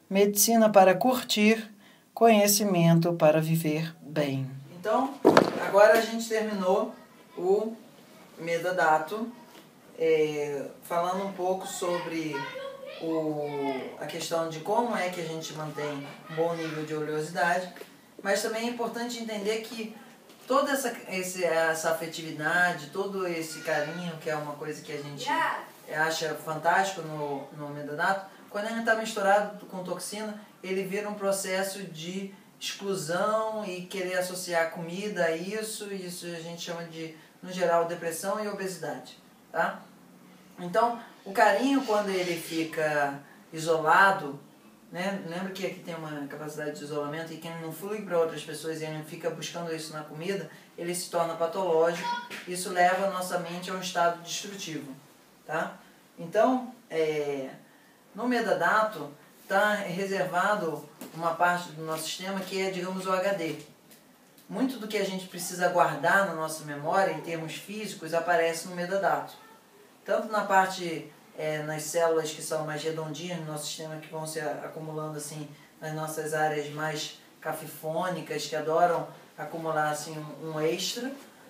medicina para curtir, conhecimento para viver bem. Então, agora a gente terminou o Medadato, falando um pouco sobre a questão de como é que a gente mantém um bom nível de oleosidade, mas também é importante entender que toda essa afetividade, todo esse carinho, que é uma coisa que a gente acha fantástico no Medadato, quando ele está misturado com toxina, ele vira um processo de exclusão e querer associar comida a isso a gente chama de, no geral, depressão e obesidade, tá? Então, o carinho, quando ele fica isolado, né? Lembra que aqui tem uma capacidade de isolamento e quem não flui para outras pessoas e ele fica buscando isso na comida, ele se torna patológico, isso leva a nossa mente a um estado destrutivo, tá? Então, no Medadato está reservado uma parte do nosso sistema que é, digamos, o HD. Muito do que a gente precisa guardar na nossa memória, em termos físicos, aparece no Medadato. Tanto na parte, nas células que são mais redondinhas no nosso sistema, que vão se acumulando assim nas nossas áreas mais cafifônicas, que adoram acumular assim um extra,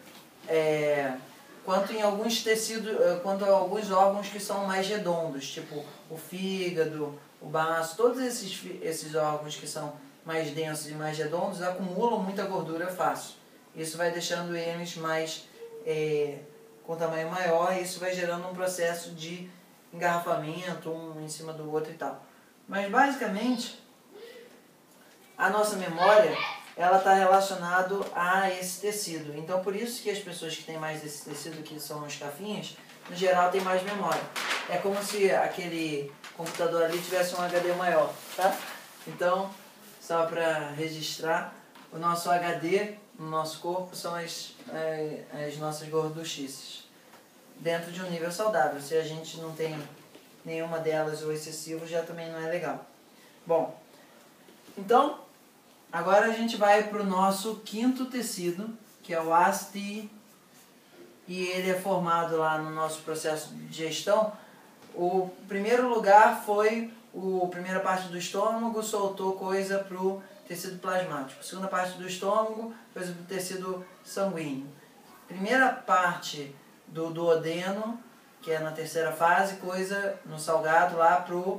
quanto em alguns tecidos, quanto a alguns órgãos que são mais redondos, tipo o fígado, o baço, todos esses órgãos que são mais densos e mais redondos acumulam muita gordura fácil. Isso vai deixando eles mais com tamanho maior e isso vai gerando um processo de engarrafamento um em cima do outro e tal. Mas basicamente a nossa memória ela está relacionada a esse tecido. Então por isso que as pessoas que têm mais desse tecido, que são os cafinhos, no geral têm mais memória. É como se aquele computador ali tivesse um HD maior, tá? Então, só para registrar, o nosso HD no nosso corpo são as nossas gorduchices, dentro de um nível saudável. Se a gente não tem nenhuma delas ou excessivo, já também não é legal. Bom, então, agora a gente vai para o nosso quinto tecido, que é o ASTI, e ele é formado lá no nosso processo de digestão. O primeiro lugar foi a primeira parte do estômago, soltou coisa para o tecido plasmático. A segunda parte do estômago, coisa para o tecido sanguíneo. Primeira parte do duodeno, que é na terceira fase, coisa no salgado lá para o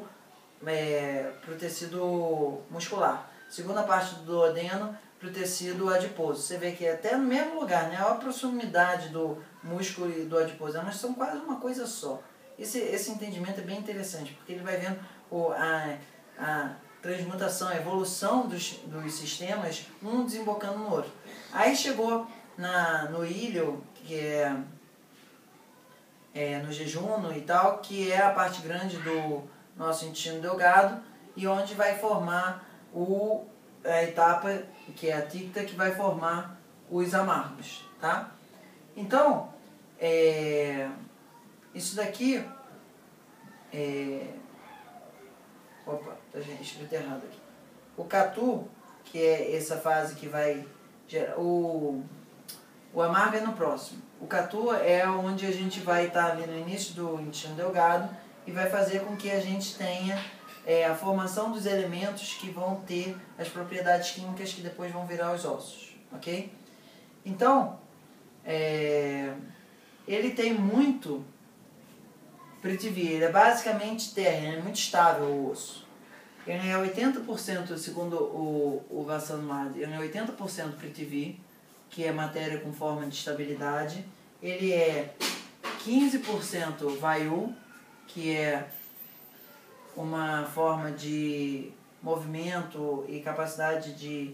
tecido muscular. Segunda parte do duodeno para o tecido adiposo. Você vê que é até no mesmo lugar, né? Olha a proximidade do músculo e do adiposo, mas são quase uma coisa só. Esse entendimento é bem interessante, porque ele vai vendo a transmutação, a evolução dos sistemas, um desembocando no outro. Aí chegou no ilho, que no jejuno e tal, que é a parte grande do nosso intestino delgado, e onde vai formar a etapa, que é a ticta, que vai formar os amargos, tá? Então, isso daqui opa, tá escrito errado aqui. O catu, que é essa fase que vai gerar o amargo é no próximo. O catu é onde a gente vai estar ali no início do intestino delgado e vai fazer com que a gente tenha a formação dos elementos que vão ter as propriedades químicas que depois vão virar os ossos, ok? Então, ele tem muito Prithvi, ele é basicamente terra, é muito estável o osso. Ele é 80%, segundo o Vassamad, ele é 80% Prithvi, que é matéria com forma de estabilidade. Ele é 15% Vayu, que é uma forma de movimento e capacidade de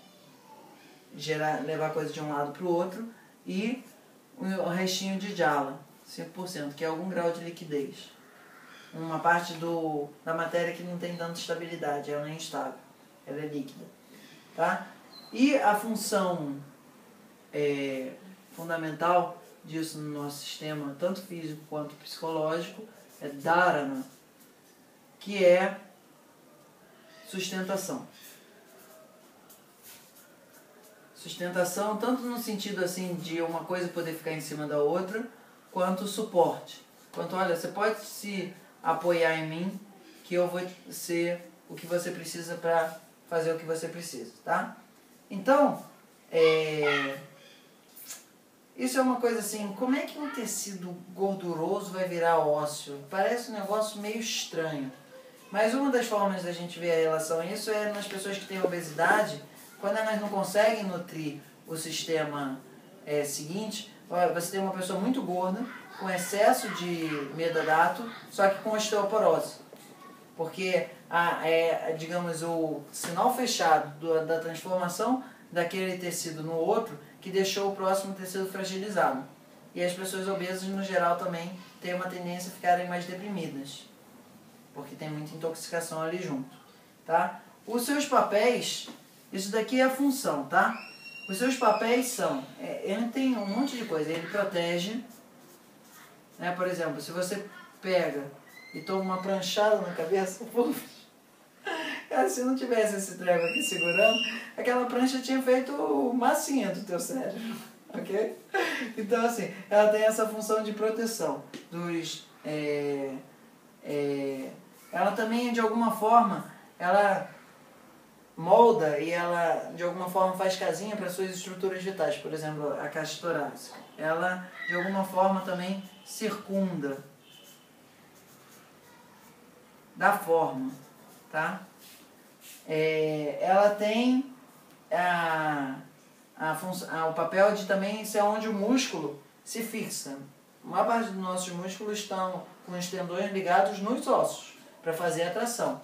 levar coisa de um lado para o outro. E o restinho de Jala, 5%, que é algum grau de liquidez. Uma parte da matéria que não tem tanta estabilidade, ela é instável, ela é líquida. Tá? E a função fundamental disso no nosso sistema, tanto físico quanto psicológico, é dharana, que é sustentação. Sustentação tanto no sentido assim de uma coisa poder ficar em cima da outra, quanto suporte. Quanto, olha, você pode se apoiar em mim, que eu vou ser o que você precisa para fazer o que você precisa, tá? Então, isso é uma coisa assim, como é que um tecido gorduroso vai virar ósseo? Parece um negócio meio estranho. Mas uma das formas da gente ver a relação a isso é nas pessoas que têm obesidade, quando elas não conseguem nutrir o sistema seguinte. Você tem uma pessoa muito gorda, com excesso de medodato, só que com osteoporose. Porque, digamos, o sinal fechado da transformação daquele tecido no outro, que deixou o próximo tecido fragilizado. E as pessoas obesas, no geral, também têm uma tendência a ficarem mais deprimidas, porque tem muita intoxicação ali junto, tá? Os seus papéis, isso daqui é a função, tá? Os seus papéis são, ele tem um monte de coisa, ele protege, né? Por exemplo, se você pega e toma uma pranchada na cabeça, cara, se não tivesse esse treco aqui segurando, aquela prancha tinha feito massinha do teu cérebro, ok? Então, assim, ela tem essa função de proteção dos... ela também, de alguma forma, ela molda e ela, de alguma forma, faz casinha para suas estruturas vitais. Por exemplo, a caixa torácica. Ela, de alguma forma, também circunda, dá forma, tá? Ela tem o papel de também ser onde o músculo se fixa. A maior parte dos nossos músculos estão com os tendões ligados nos ossos, para fazer a tração.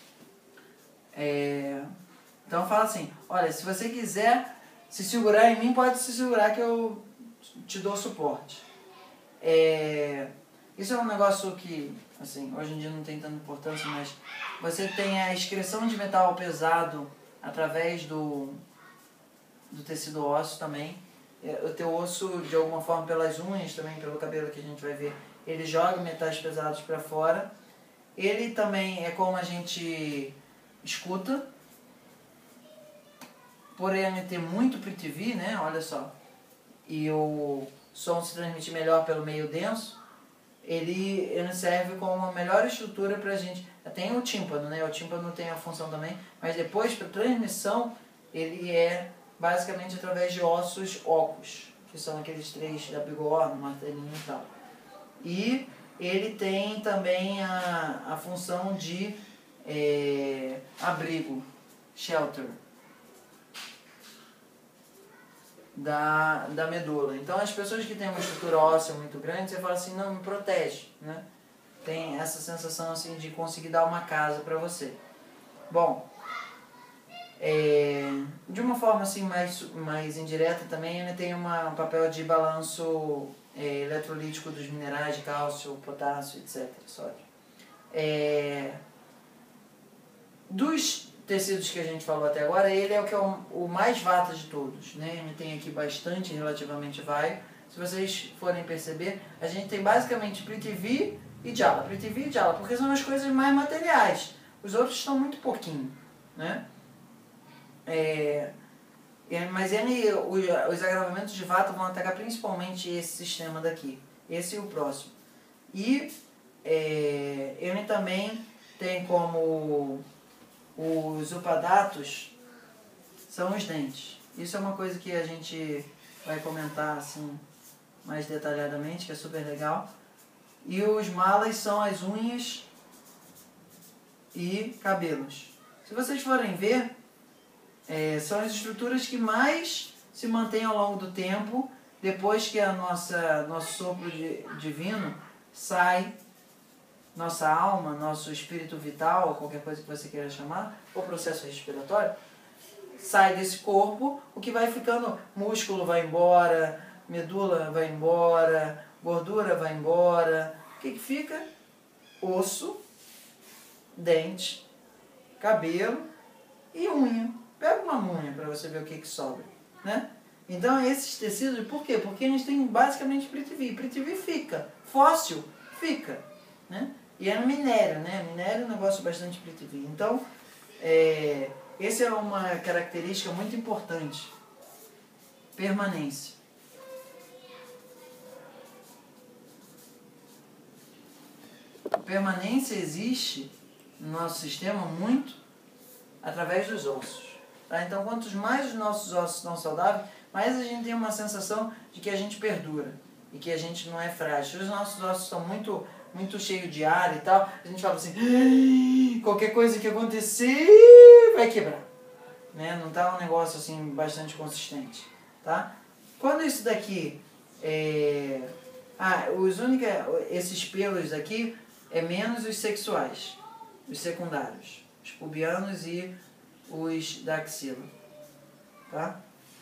Então fala assim, olha, se você quiser se segurar em mim, pode se segurar que eu te dou suporte. Isso é um negócio que, assim, hoje em dia não tem tanta importância, mas você tem a excreção de metal pesado através do tecido ósseo também. O teu osso, de alguma forma, pelas unhas também, pelo cabelo que a gente vai ver, ele joga metais pesados para fora. Ele também é como a gente escuta, por ele ter muito PTV, né? Olha só, e o som se transmite melhor pelo meio denso, ele serve como uma melhor estrutura para a gente. Tem o tímpano, né? O tímpano tem a função também, mas depois, para transmissão, ele é basicamente através de ossos ocos, que são aqueles três da bigorna, martelinho e tal. E ele tem também a função de abrigo, shelter, da medula. Então as pessoas que têm uma estrutura óssea muito grande, você fala assim, não, me protege, né? Tem essa sensação assim de conseguir dar uma casa para você. Bom, de uma forma assim mais indireta também, ele tem um papel de balanço eletrolítico dos minerais de cálcio, potássio, etc. Sódio. Dos tecidos que a gente falou até agora, ele é o que é o mais vata de todos, né? Ele tem aqui bastante, relativamente vai. Se vocês forem perceber, a gente tem basicamente Prithvi e Jala. Prithvi e Jala, porque são as coisas mais materiais. Os outros estão muito pouquinho, né? Mas os agravamentos de vata vão atacar principalmente esse sistema daqui. Esse e o próximo. E ele também tem como os upadatos são os dentes. Isso é uma coisa que a gente vai comentar assim mais detalhadamente, que é super legal. E os malas são as unhas e cabelos. Se vocês forem ver, são as estruturas que mais se mantêm ao longo do tempo, depois que nosso sopro divino sai, nossa alma, nosso espírito vital, qualquer coisa que você queira chamar, ou processo respiratório, sai desse corpo, o que vai ficando, músculo vai embora, medula vai embora, gordura vai embora. O que fica? Osso, dente, cabelo e unha. Pega uma unha para você ver o que sobra, né? Então esses tecidos, por quê? Porque eles têm basicamente Prithvi. Prithvi fica, fóssil fica, né? E é no minério, né? Minério é um negócio bastante Prithvi. Então, essa é uma característica muito importante. Permanência. A permanência existe no nosso sistema muito através dos ossos. Tá? Então, quantos mais os nossos ossos estão saudáveis, mais a gente tem uma sensação de que a gente perdura e que a gente não é frágil. Se os nossos ossos estão muito cheios de ar e tal, a gente fala assim, qualquer coisa que acontecer vai quebrar. Né? Não tá um negócio assim bastante consistente. Tá? Quando isso daqui esses pelos aqui é menos os sexuais, os secundários, os pubianos e os da axila. Tá?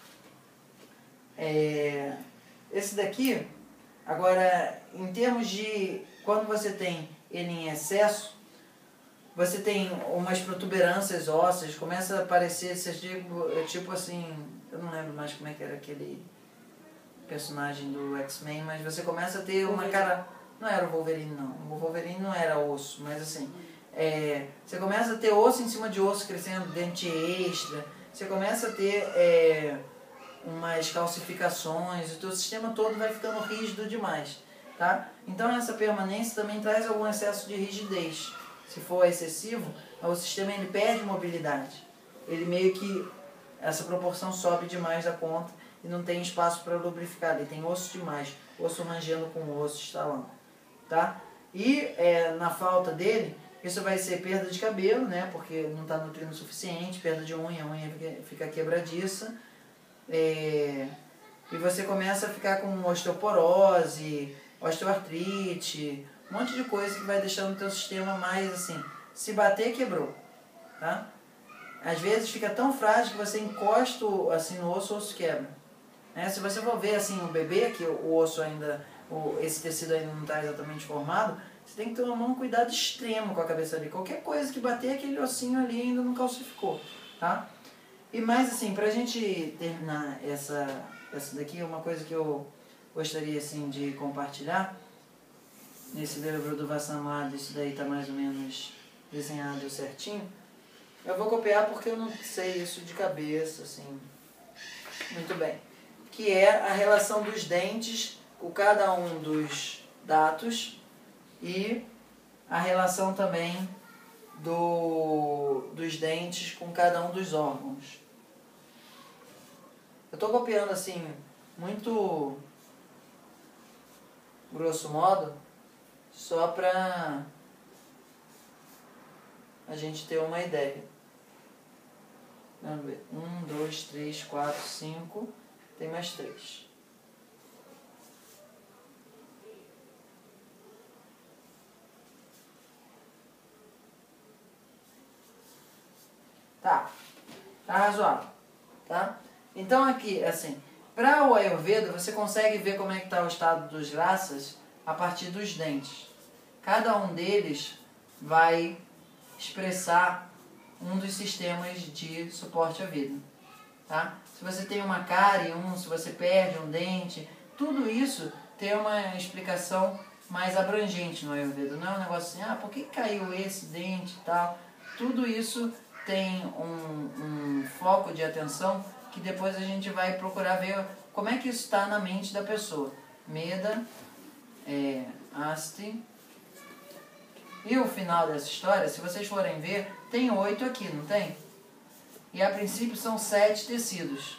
Esse daqui, agora, em termos de quando você tem ele em excesso, você tem umas protuberâncias ósseas, começa a aparecer tipo assim, eu não lembro mais como é que era aquele personagem do X-Men, mas você começa a ter uma cara... Não era o Wolverine, não. O Wolverine não era osso, mas assim... você começa a ter osso em cima de osso crescendo, dente extra. Você começa a ter umas calcificações. O teu sistema todo vai ficando rígido demais. Tá? Então essa permanência também traz algum excesso de rigidez. Se for excessivo, o sistema ele perde mobilidade. Ele meio que... Essa proporção sobe demais da conta e não tem espaço para lubrificar. Ele tem osso demais, osso rangendo com osso estalando. Tá? E na falta dele, isso vai ser perda de cabelo, né? Porque não está nutrindo o suficiente, perda de unha, a unha fica quebradiça. E você começa a ficar com osteoporose, osteoartrite, um monte de coisa que vai deixando o teu sistema mais assim, se bater, quebrou. Tá? Às vezes fica tão frágil que você encosta assim, no osso, o osso quebra. Se você for ver assim, o bebê, que o osso ainda, esse tecido ainda não está exatamente formado, você tem que tomar um cuidado extremo com a cabeça ali. Qualquer coisa que bater, aquele ossinho ali ainda não calcificou. Tá? E mais assim, pra gente terminar essa daqui, uma coisa que eu gostaria assim, de compartilhar, nesse livro do Vassamada, isso daí está mais ou menos desenhado certinho. Eu vou copiar porque eu não sei isso de cabeça, assim, muito bem. Que é a relação dos dentes com cada um dos datos e a relação também dos dentes com cada um dos órgãos. Eu estou copiando assim, muito grosso modo, só para a gente ter uma ideia. Vamos ver. 1, 2, 3, 4, 5. Tem mais 3. Tá razoável. Tá? Então aqui, assim, para o Ayurveda, você consegue ver como é que está o estado dos raças a partir dos dentes. Cada um deles vai expressar um dos sistemas de suporte à vida. Tá? Se você tem uma cárie, se você perde um dente, tudo isso tem uma explicação mais abrangente no Ayurveda. Não é um negócio assim, por que caiu esse dente e tal. Tudo isso tem um foco de atenção que depois a gente vai procurar ver como é que isso está na mente da pessoa. Meda, Asti. E o final dessa história, se vocês forem ver, tem 8 aqui, não tem? E a princípio são 7 tecidos.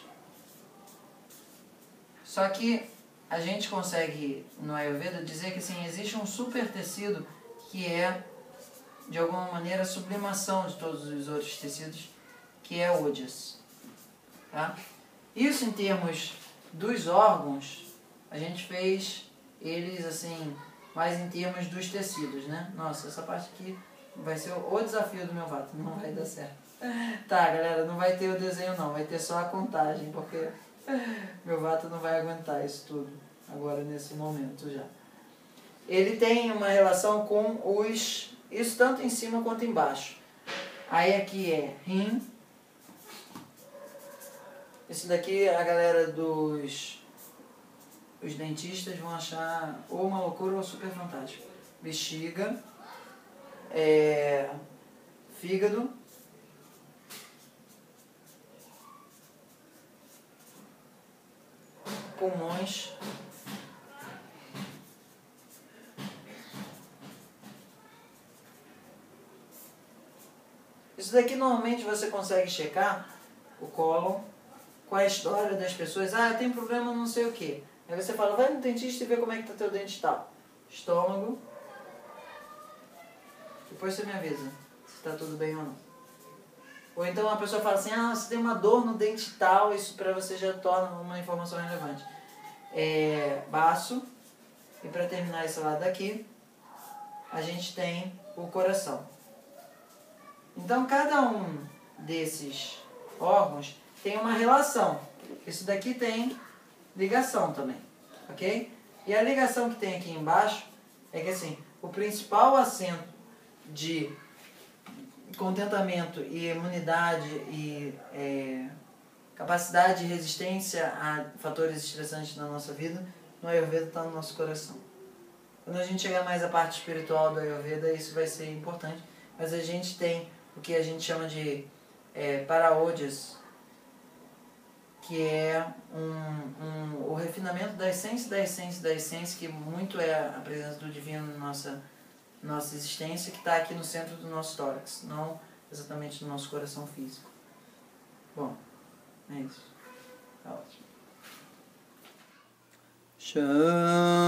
Só que a gente consegue, no Ayurveda, dizer que assim, existe um super tecido que é, de alguma maneira, a sublimação de todos os outros tecidos, que é o Ojas. Tá? Isso em termos dos órgãos, a gente fez eles assim, mais em termos dos tecidos, né? Nossa, essa parte aqui vai ser o desafio do meu vato, não vai dar certo. Tá, galera, não vai ter o desenho não, vai ter só a contagem, porque meu vato não vai aguentar isso tudo agora nesse momento já. Ele tem uma relação com isso tanto em cima quanto embaixo. Aí aqui é rim. Esse daqui a galera os dentistas vão achar ou uma loucura ou super fantástico. Bexiga, fígado, pulmões, daqui normalmente você consegue checar o cólon com a história das pessoas. Ah, tem problema não sei o que. Aí você fala, vai no dentista e vê como é que tá teu dente tal. Estômago. Depois você me avisa se tá tudo bem ou não. Ou então a pessoa fala assim, ah, você tem uma dor no dente tal, isso pra você já torna uma informação relevante. Baço. E para terminar esse lado daqui, a gente tem o coração. Então cada um desses órgãos tem uma relação. Isso daqui tem ligação também, ok? E a ligação que tem aqui embaixo é que assim, o principal assento de contentamento e imunidade e capacidade de resistência a fatores estressantes na nossa vida, no Ayurveda está no nosso coração. Quando a gente chegar mais à parte espiritual do Ayurveda, isso vai ser importante, mas a gente tem o que a gente chama de Paraodhas, que é o refinamento da essência da essência da essência, que muito é a presença do divino na nossa existência, que está aqui no centro do nosso tórax, não exatamente no nosso coração físico. Bom, é isso. Tá ótimo.